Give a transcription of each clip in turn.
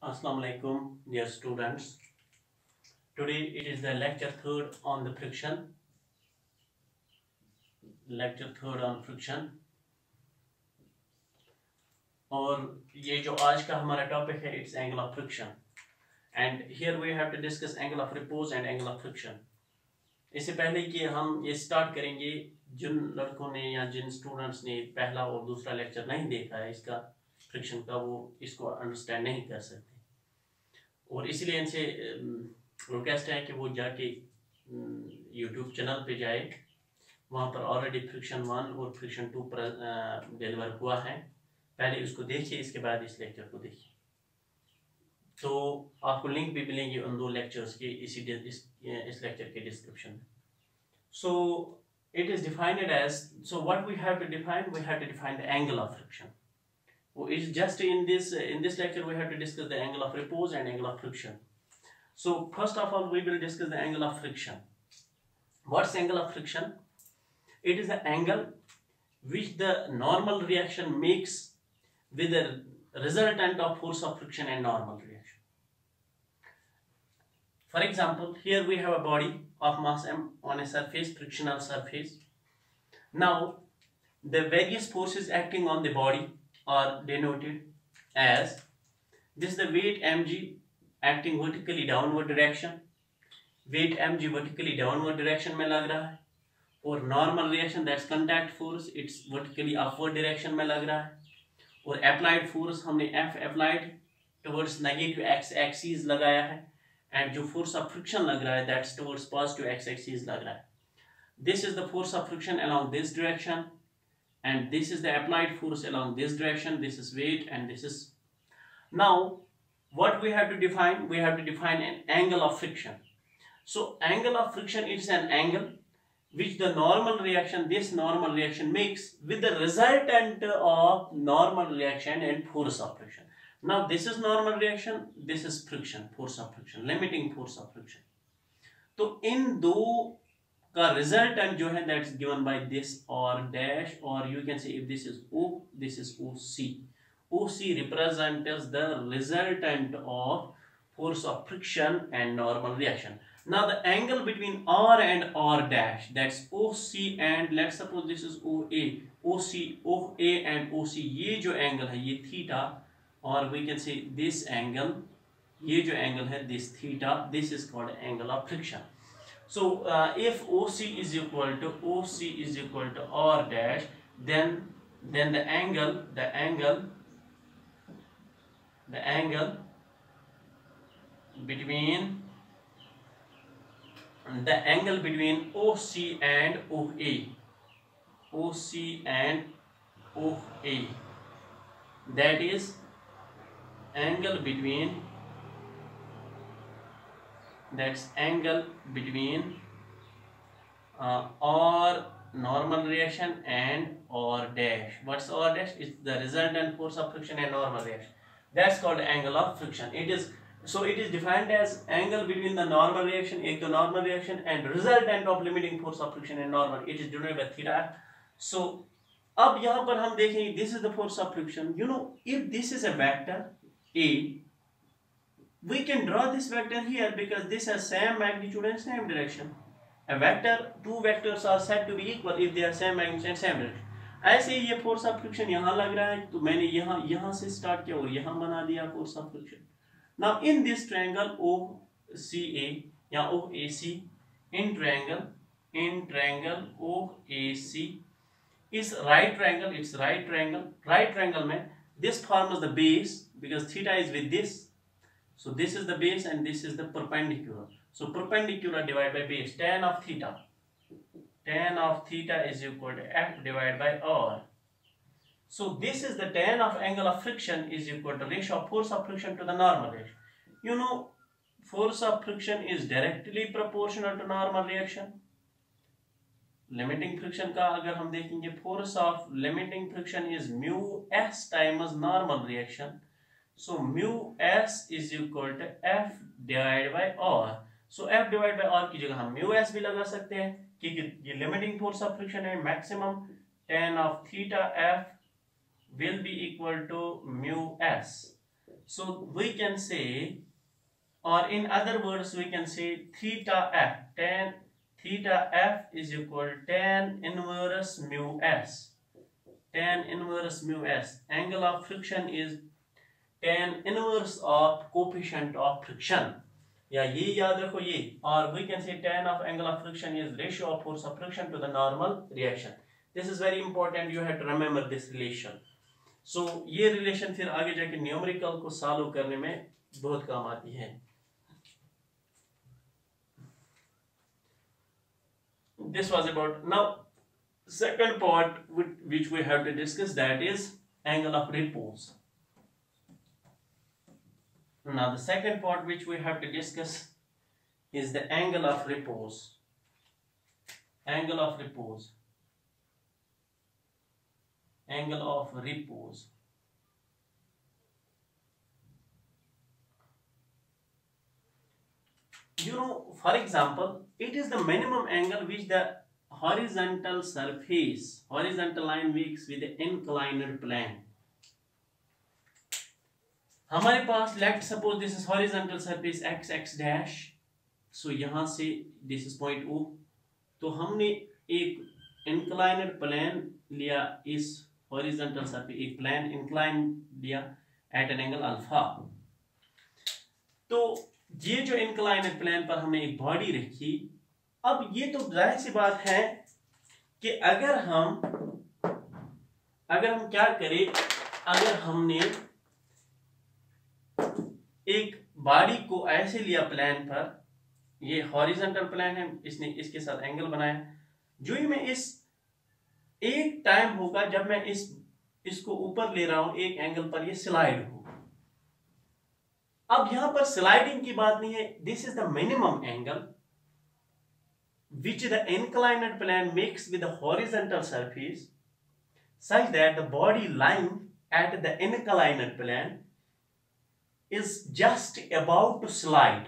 Assalamu alaikum, dear students. Today it is the lecture third on the friction. Lecture third on friction. और ये जो आज का हमारा टॉपिक है it's angle of friction and here we have to discuss angle of repose and angle of friction. इससे पहले कि हम ये स्टार्ट करेंगे, जिन लड़कों ने या जिन स्टूडेंट्स ने पहला और दूसरा लेक्चर नहीं देखा है इसका फ्रिक्शन का, वो इसको अंडरस्टैंड नहीं कर सकते और इसलिए इनसे रिक्वेस्ट है कि वो जाके यूट्यूब चैनल पे जाए. वहाँ पर ऑलरेडी फ्रिक्शन 1 और फ्रिक्शन 2 पर डिलीवर हुआ है. पहले उसको देखिए, इसके बाद इस लेक्चर को देखिए. तो आपको लिंक भी मिलेंगे उन दो लेक्चर्स के इस लेक्चर के डिस्क्रिप्शन में. So it is defined as, so what we have to define the angle of friction. It's just in this lecture we have to discuss the angle of repose and angle of friction. So first of all we will discuss the angle of friction. What's angle of friction? It is the angle which the normal reaction makes with the resultant of force of friction and normal reaction. For example, here we have a body of mass m on a surface, frictional surface. Now the various forces acting on the body are denoted as this is the weight mg acting vertically downward direction. Weight mg vertically downward direction में लग रहा है और normal reaction that's contact force it's vertically upward direction में लग रहा है. और applied force हमने F applied towards negative x axis लगाया है and जो force of friction लग रहा है that's towards positive x axis लग रहा है. This is the force of friction along this direction and this is the applied force along this direction. This is weight and this is. Now what we have to define, we have to define an angle of friction. So angle of friction is an angle which the normal reaction, this normal reaction makes with the resultant of normal reaction and force of friction. Now this is normal reaction, this is friction, force of friction, limiting force of friction. तो इन दो का resultant जो है that's given by this or dash, or you can say if this is O, this is OC. OC represents the resultant of force of friction and normal reaction. Now the angle between R and R dash that's OC and let's suppose this is OA. OC, OA and OC ये जो angle है ये theta, or we can say this angle, ये जो angle है this theta, this is called angle of friction. So if OC is equal to R dash, then the angle between OC and OA, that is angle between or normal reaction and or dash. What's or dash? It's the resultant force of friction and normal reaction. That's called angle of friction. It is defined as angle between the normal reaction, एक तो normal reaction and resultant of limiting force of friction and normal. It is denoted by theta. So अब यहाँ पर हम देखेंगे this is the force of friction. You know, if this is a vector A, we can draw this vector here because this has same magnitude and same direction. A vector, two vectors are said to be equal if they are same magnitude and same direction. ऐसे ही ये force of friction यहाँ लग रहा है तो मैंने यहाँ से start किया और यहाँ बना दिया force of friction. Now in this triangle OCA या OAC, in triangle OAC is right triangle. It's right triangle. Right triangle में this forms the base because theta is with this. So this is the base and this is the perpendicular. So perpendicular divided by base. Tan of theta is equal to F divided by R. So this is the tan of angle of friction is equal to ratio of force of friction to the normal reaction. You know, force of friction is directly proportional to normal reaction. Limiting friction का अगर हम देखेंगे, force of limiting friction is mu S times normal reaction. So mu S is equal to F divided by R. So F divided by R की जगह हम mu S भी लगा सकते हैं क्योंकि ये limiting force of friction है. Maximum tan of theta F will be equal to mu S. So we can say, or in other words we can say theta f, tan theta f is equal to tan inverse mu s. Tan inverse mu s, angle of friction is tan inverse of coefficient of friction, या ये याद रखो ये. Or we can say tan of angle of friction is ratio of force of friction to the normal reaction. This is very important, you have to remember this relation. So ये relation फिर आगे जाके numerical को solve करने में बहुत काम आती है. This was about. Now second part which we have to discuss, that is angle of repose. Now the second part which we have to discuss is the angle of repose. Angle of repose. Angle of repose. You know, for example, it is the minimum angle which the horizontal surface, horizontal line makes with the inclined plane. हमारे पास let suppose this is horizontal surface X X dash. So यहां से this is point ओ. तो हमने एक इंक्लाइनड plane लिया, इस horizontal surface एक प्लेन इंक्लाइन लिया एट एन एंगल अल्फा. तो ये जो इंक्लाइनड प्लेन पर हमने एक बॉडी रखी. अब ये तो जाहिर सी बात है कि अगर हम क्या करें, अगर हमने एक बॉडी को ऐसे लिया प्लेन पर, ये हॉरिजॉन्टल प्लेन है, इसने इसके साथ एंगल बनाया. जो ही मैं इस एक टाइम होगा जब मैं इसको ऊपर ले रहा हूं एक एंगल पर, ये स्लाइड होगा. अब यहां पर स्लाइडिंग की बात नहीं है. This is the minimum angle which the inclined plane makes with the horizontal surface such that the body lying at the inclined plane is just about to slide,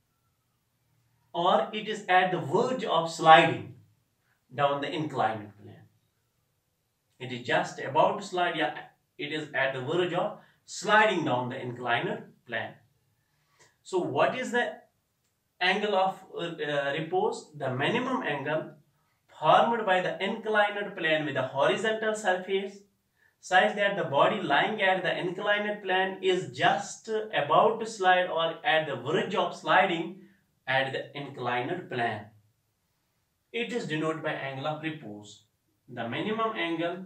or it is at the verge of sliding down the inclined plane. It is just about to slide, yeah, it is at the verge of sliding down the inclined plane. So what is the angle of repose? The minimum angle formed by the inclined plane with the horizontal surface such that the body lying at the inclined plane is just about to slide or at the verge of sliding at the inclined plane. It is denoted by angle of repose. The minimum angle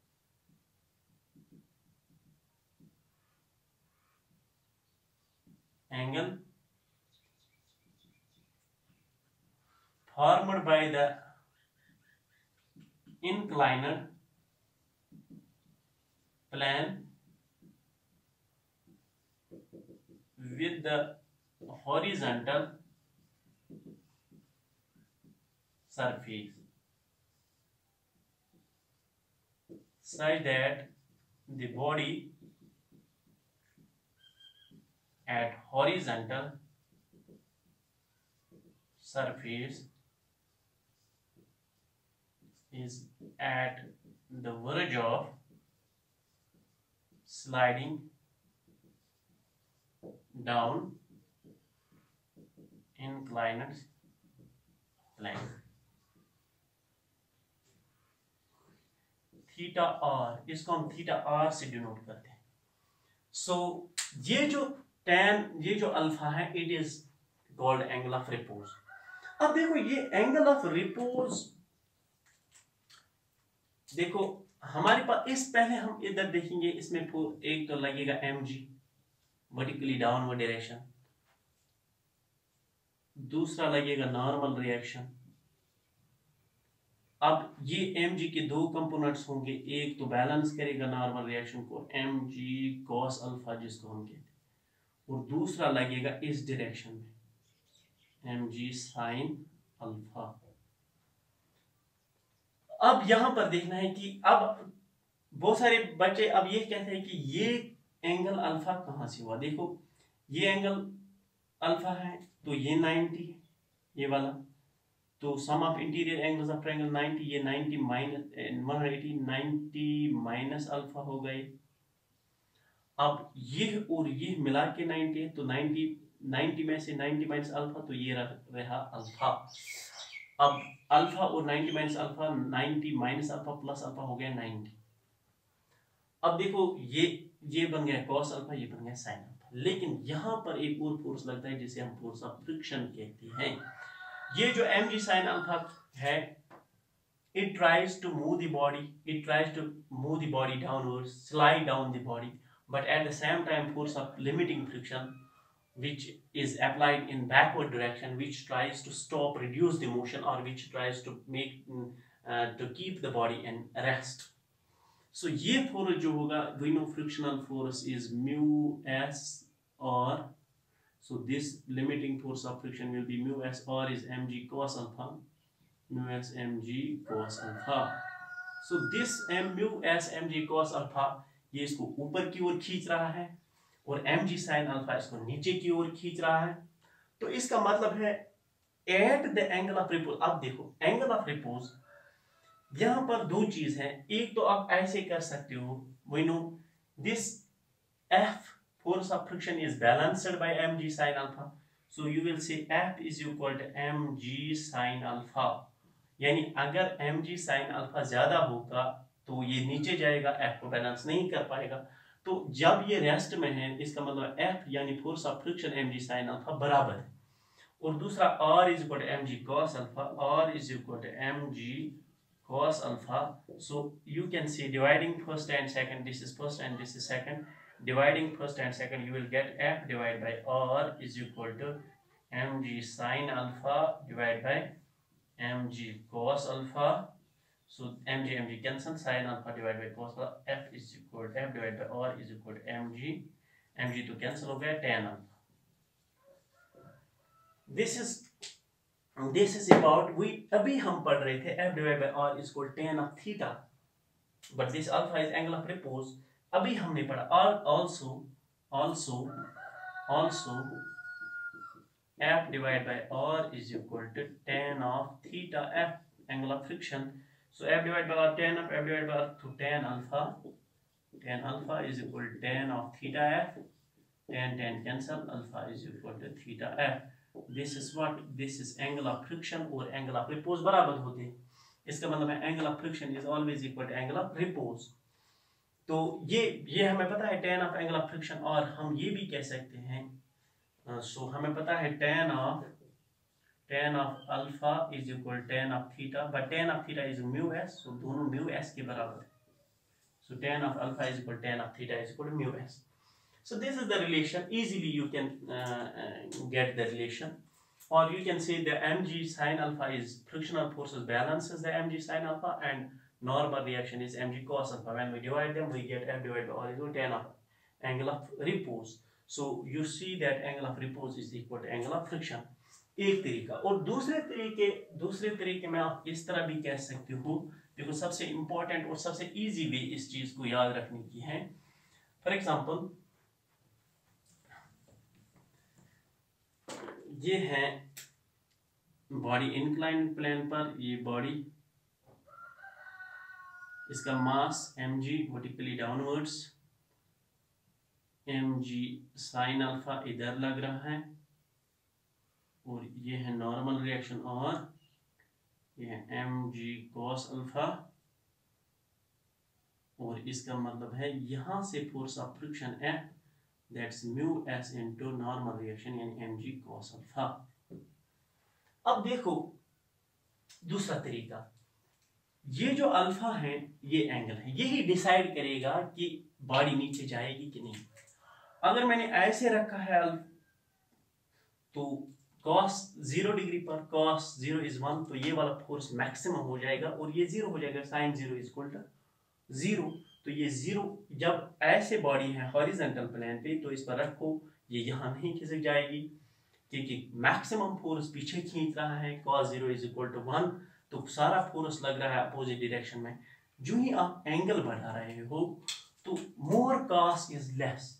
formed by the inclined plane with the horizontal surface such that the body at horizontal surface is at the verge of sliding down inclined plane. Theta R, इसको हम theta are से denote करते हैं. सो ये जो alpha है, it is called angle of repose. अब देखो ये एंगल ऑफ रिपोज, देखो हमारे पास इस पहले हम इधर देखेंगे, इसमें एक तो लगेगा mg वर्टिकली डाउनवर्ड डायरेक्शन, दूसरा लगेगा नॉर्मल रिएक्शन. अब ये mg के दो कंपोनेंट्स होंगे, एक तो बैलेंस करेगा नॉर्मल रिएक्शन को mg cos अल्फा जिसको हम कहते हैं, और दूसरा लगेगा इस डायरेक्शन में mg sin अल्फा. अब यहां पर देखना है कि अब बहुत सारे बच्चे अब ये कहते हैं कि ये एंगल अल्फा कहां से हुआ. देखो ये एंगल अल्फा है तो ये 90 ये वाला, तो sum of interior angles of triangle 90, ये 90 माइनस 180, 90 माइनस अल्फा हो गए. अब ये और ये मिला के 90 है, तो 90 में से 90 माइनस अल्फा, तो ये रहा अल्फा। अब अल्फा और 90 minus alpha, 90 minus alpha plus alpha हो गया 90। अब देखो ये बन गया कॉस अल्फा, ये बन गया साइन अल्फा। लेकिन यहाँ पर एक और फोर्स लगता है जिसे हम फोर्स ऑफ फ्रिक्शन कहते हैं। ये जो mg साइन अल्फा है, it tries to move the body downwards, slide down the body, but at the same time force of limiting friction which is applied in backward direction, which tries to stop, reduce the motion, or which tries to make to keep the body in rest. So ये force जो होगा, we know frictional force is mu s, or so this limiting force of friction will be mu s, or is mg cos alpha, mu s mg cos alpha. So this mu s mg cos alpha ये इसको ऊपर की ओर खींच रहा है, और mg sin alpha इसको नीचे की ओर खींच रहा है। तो इसका मतलब है at the angle of repose. अब देखो एंगल ऑफ रिपोज, यहां पर दो चीज है। एक तो आप ऐसे कर सकते हो, we know this F force of friction is balanced by mg sin alpha, so you will say F is equal to mg sin alpha। यानी अगर mg sin alpha ज्यादा होगा तो ये नीचे जाएगा, F को बैलेंस नहीं कर पाएगा। तो जब ये रेस्ट में है, इसका मतलब F यानी force of friction mg sin alpha बराबर है। और दूसरा R is equal to mg cos alpha, R is equal to mg cos alpha. So you can say dividing first and second, this is first and this is second, dividing first and second, you will get F divided by R is equal to mg sin alpha divided by mg cos alpha. So mg cancel, sin alpha divided by cos alpha, F is equal to F divided by R is equal to mg तो cancel हो गया tan alpha. This is about, we अभी हम पढ़ रहे थे F divided by R is equal to tan of theta, but this alpha is angle of repose. अभी हमने पढ़ा, और also F divided by R is equal to tan of theta F, angle of friction. So F divided by R, tan of F divided by R, to tan alpha is equal to tan of theta F, tan cancel, alpha is equal to theta F. This is angle of friction और angle of repose बराबर होते हैं। इसका मतलब है angle of friction is always equal to angle of repose. तो ये हमें पता है tan of angle of friction, और हम ये भी कह सकते हैं, सो हमें पता है tan of alpha is equal to tan of theta, but tan of theta is mu s, so दोनों mu s के बराबर है। So tan of alpha is equal to tan of theta is equal to mu s. So this is the relation. Easily you can get the relation, or you can say the mg sin alpha is frictional forces balances the mg sin alpha, and normal reaction is mg cos alpha. When we divide them, we get F divided by R is equal to tan of angle of repose. So you see that angle of repose is equal to angle of friction. एक तरीका, और दूसरे तरीके में आप इस तरह भी कह सकते हो। देखो सबसे इंपॉर्टेंट और सबसे इजी वे इस चीज को याद रखने की है। फॉर एग्जांपल ये है बॉडी इंक्लाइन प्लेन पर, ये बॉडी, इसका mass mg vertically downwards, mg sine alpha इधर लग रहा है, और ये है नॉर्मल रिएक्शन, और ये है mg cos अल्फा, और इसका मतलब है यहां से force of friction F, that's mu s into normal reaction यानी mg cos alpha. अब देखो दूसरा तरीका, ये जो अल्फा है ये एंगल है, यही डिसाइड करेगा कि बॉडी नीचे जाएगी कि नहीं। अगर मैंने ऐसे रखा है तो cos 0 डिग्री पर cos 0 is 1, तो ये वाला फोर्स मैक्सिमम हो जाएगा और ये 0 हो जाएगा, sin 0 is equal to 0। तो ये 0, जब ऐसे बॉडी है हॉरिजॉन्टल प्लेन पे तो इस पर रखो, ये यहाँ नहीं खिसक जाएगी क्योंकि मैक्सिमम फोर्स पीछे खींच रहा है, cos 0 is equal to 1, तो सारा फोर्स लग रहा है अपोजिट डायरेक्शन में। जो ही आप एंगल बढ़ा रहे हो तो more cos is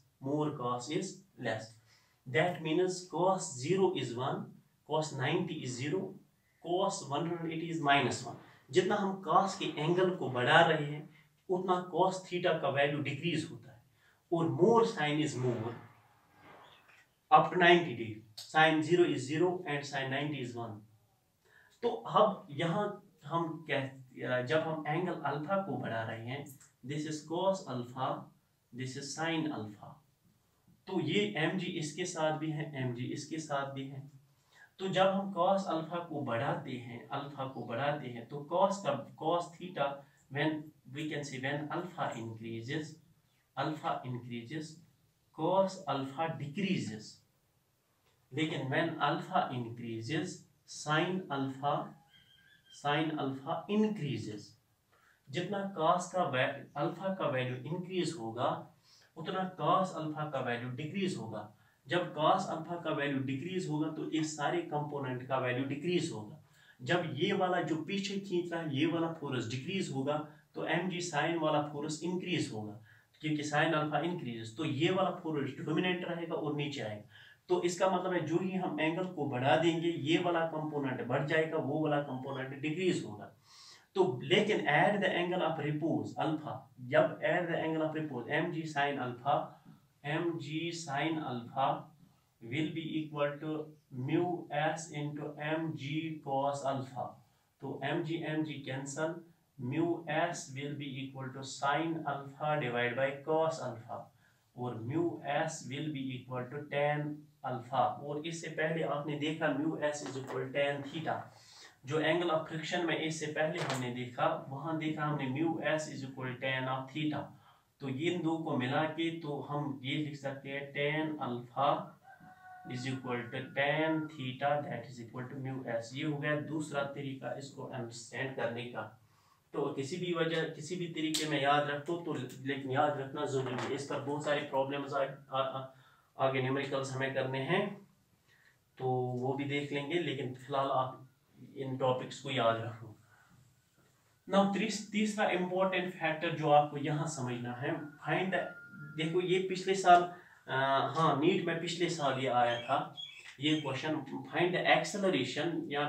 less, that means cos 0 is 1, cos 90 is 0, cos 180 is -1। जितना हम cos के एंगल को बढ़ा रहे हैं उतना cos थीटा का वैल्यू डिक्रीज होता है, और more sine is more up to 90 degree, sine 0 is 0 and sine 90 is 1। तो अब यहाँ हम क्या, जब हम एंगल अल्फा को बढ़ा रहे हैं, this is cos alpha, this is sine alpha, तो ये mg इसके साथ भी है, mg इसके साथ भी है। तो जब हम cos अल्फा को बढ़ाते हैं, तो cos theta, when we can say when alpha increases cos alpha decreases, लेकिन when alpha increases sin alpha increases. जितना cos का अल्फा का वैल्यू इंक्रीज होगा उतना cos अल्फा का वैल्यू डिक्रीज होगा। जब cos अल्फा का वैल्यू डिक्रीज होगा तो इस सारे कंपोनेंट का वैल्यू डिक्रीज होगा। जब ये वाला जो पीछे खींच रहा है ये वाला फोर्स डिक्रीज होगा तो mg साइन वाला फोर्स इंक्रीज होगा, क्योंकि साइन अल्फा इंक्रीजेस, तो ये वाला फोर्स डोमिनेंट रहेगा और नीचे आएगा। तो इसका मतलब है जो ही हम एंगल को बढ़ा देंगे ये वाला कंपोनेंट बढ़ जाएगा, वो वाला कंपोनेंट डिक्रीज होगा। तो लेकिन at the angle of repose alpha, जब at the angle of repose mg sin alpha will be equal to mu s into mg cos alpha, तो mg cancel, mu s will be equal to sin alpha divided by cos alpha, और mu s will be equal to tan alpha. और इससे पहले आपने देखा mu s is equal tan theta, जो angle of friction में इससे पहले हमने देखा, वहां देखा हमने mu s is equal tan ऑफ थीटा। तो इन दो को मिला के तो हम ये लिख सकते हैं tan alpha is equal to tan theta that is equal to mu s। ये हो गया दूसरा तरीका इसको अंडरस्टैंड करने का। तो किसी भी तरीके में याद रखो तो, लेकिन याद रखना जरूरी है। इस पर बहुत सारी प्रॉब्लम्स आगे न्यूमेरिकल्स हमें करने हैं तो वो भी देख लेंगे, लेकिन फिलहाल आप इन टॉपिक्स को याद रखो। नाउ तीसरा इंपॉर्टेंट फैक्टर जो आपको यहाँ समझना है, फाइंड, देखो ये पिछले साल नीट में पिछले साल ये आया था ये क्वेश्चन, फाइंड द एक्सेलरेशन, या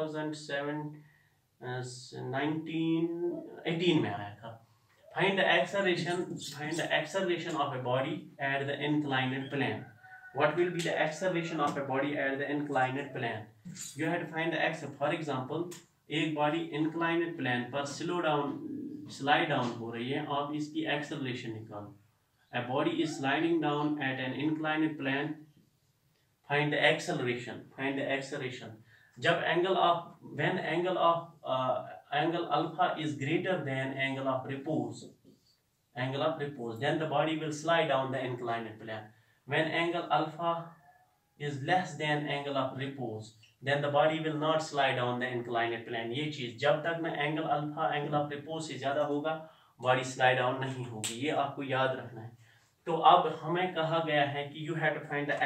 2018 में आया था। Find the acceleration of a body at the inclined plane. What will be the acceleration of a body at the inclined plane? You have to find the acceleration. For example, एक body inclined plane पर slide down हो रही है, आप इसकी acceleration निकालो। A body is sliding down at an inclined plane. Find the acceleration. जब when angle alpha is greater than angle of repose, then the body will slide down the inclined plane. When angle alpha is less than angle of repose, then the body will not slide down the inclined plane. ये चीज जब तक ना angle alpha angle of repose से ज्यादा होगा body slide down नहीं होगी, ये आपको याद रखना है। तो अब हमें कहा गया है कि you have to find the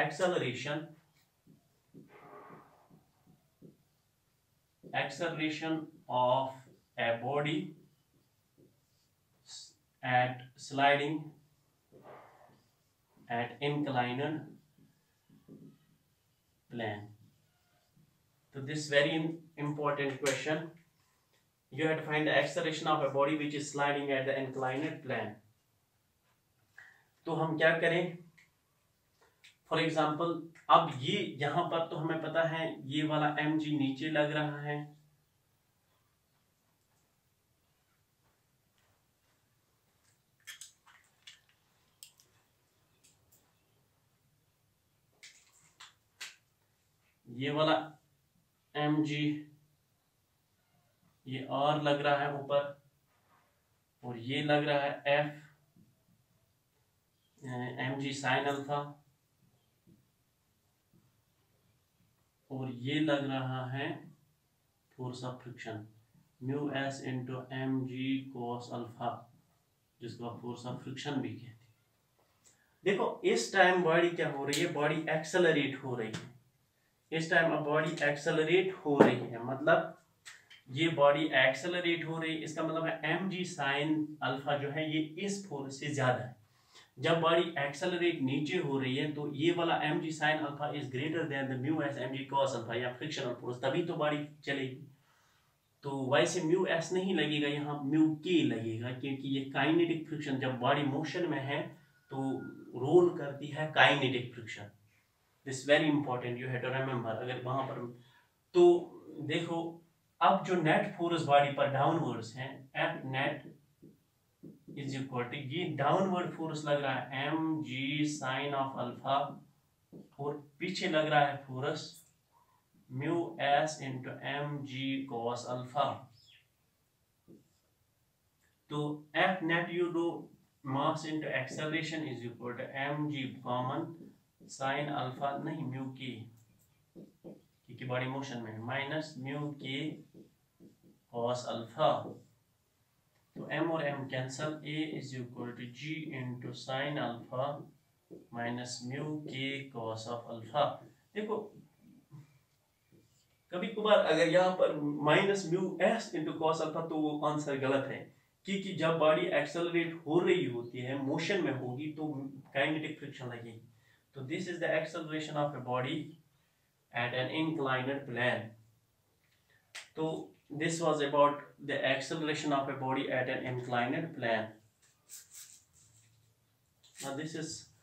acceleration of a body at sliding at inclined plane. So this is very important question. You have to find the acceleration of a body which is sliding at the inclined plane. तो हम क्या करें, for example अब ये यहाँ पर तो हमें पता है ये वाला mg नीचे लग रहा है, ये वाला mg ये r लग रहा है ऊपर, और ये लग रहा है f mg साइन अल्फा, और ये लग रहा है force of friction mu s into mg cos alpha, जिसको आप फोर्स ऑफ फ्रिक्शन भी कहते हैं। देखो इस टाइम बॉडी क्या हो रही है, बॉडी एक्सेलरेट हो रही है। इस टाइम अब बॉडी एक्सेलरेट हो रही है, मतलब ये बॉडी एक्सेलरेट हो रही है, इसका मतलब है mg साइन अल्फा जो है ये इस फोर्स से ज्यादा है। जब बॉडी एक्सेलरेट नीचे हो रही है तो ये वाला mg sine alpha is greater than the mu s mg cos alpha, या फ्रिक्शनल फोर्स, तभी तो बॉडी चलेगी। तो वैसे म्यू एस नहीं लगेगा, यहाँ म्यू के लगेगा, क्योंकि ये काइनेटिक फ्रिक्शन, जब बॉडी मोशन में है तो रोल करती है kinetic friction. This very important, you have to remember. अगर वहां पर तो देखो, अब जो नेट फोर्स बॉडी पर डाउनवर्ड्स हैं, F net is equal to, ये डाउनवर्ड फोर्स लग रहा है m g sine of alpha, और पीछे लग रहा है force mu s into m g cos alpha. तो F net you do mass into acceleration is equal to m g common sine alpha, नहीं म्यू के, क्योंकि बॉडी मोशन में, minus mu k cos alpha. तो m और m cancel, a is equal to g into sine alpha minus mu k cos of alpha. देखो कभी कभार अगर यहाँ पर minus mu s into cos alpha, तो वो आंसर गलत है, क्योंकि जब बॉडी एक्सेलरेट हो रही होती है, मोशन में होगी, तो काइनेटिक फ्रिक्शन लगेगी। तो this is the acceleration of a body at an inclined plane. तो this was about the acceleration of a body at an inclined plane. Now this is